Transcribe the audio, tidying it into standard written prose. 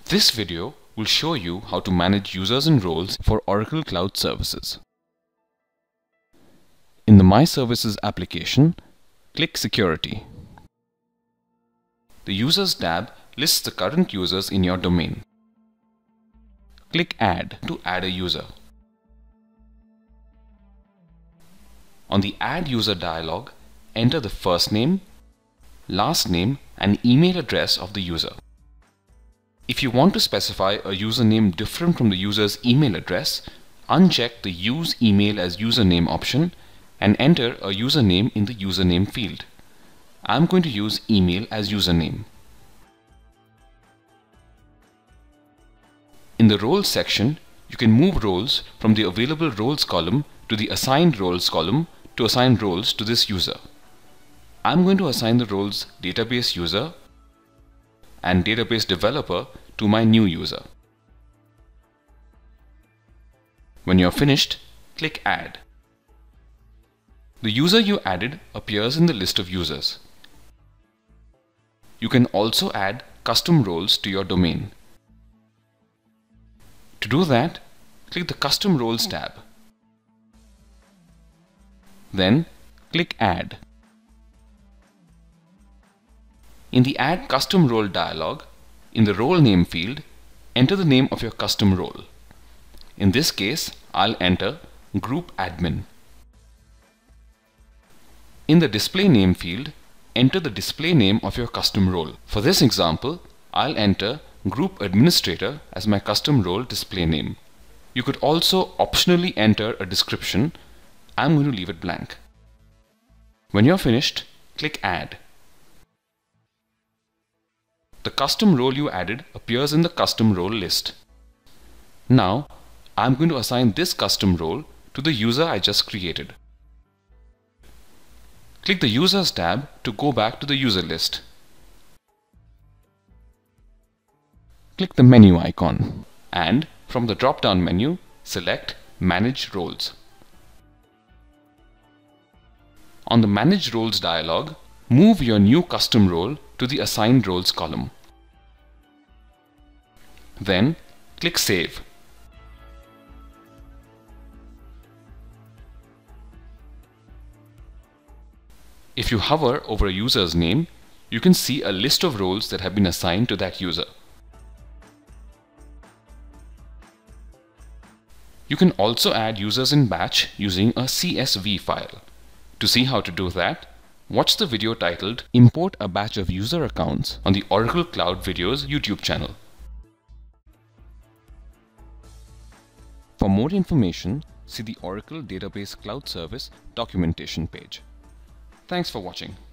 This video will show you how to manage users and roles for Oracle Cloud Services. In the My Services application, click Security. The Users tab lists the current users in your domain. Click Add to add a user. On the Add User dialog, enter the first name, last name and email address of the user. If you want to specify a username different from the user's email address, uncheck the Use Email as Username option and enter a username in the username field. I'm going to use email as username. In the Roles section, you can move roles from the Available Roles column to the Assigned Roles column to assign roles to this user. I'm going to assign the roles Database User and Database Developer to my new user. When you're finished, click Add. The user you added appears in the list of users. You can also add custom roles to your domain. To do that, click the Custom Roles tab. Then, click Add. In the Add Custom Role dialog, in the Role Name field, enter the name of your custom role. In this case, I'll enter Group Admin. In the Display Name field, enter the display name of your custom role. For this example, I'll enter Group Administrator as my custom role display name. You could also optionally enter a description. I'm going to leave it blank. When you're finished, click Add. The custom role you added appears in the custom role list. Now, I'm going to assign this custom role to the user I just created. Click the Users tab to go back to the user list. Click the menu icon and from the drop-down menu, select Manage Roles. On the Manage Roles dialog, move your new custom role to the Assigned Roles column. Then, click Save. If you hover over a user's name, you can see a list of roles that have been assigned to that user. You can also add users in batch using a CSV file. To see how to do that, watch the video titled Import a Batch of User Accounts on the Oracle Cloud Videos YouTube channel. For more information, see the Oracle Database Cloud Service documentation page. Thanks for watching.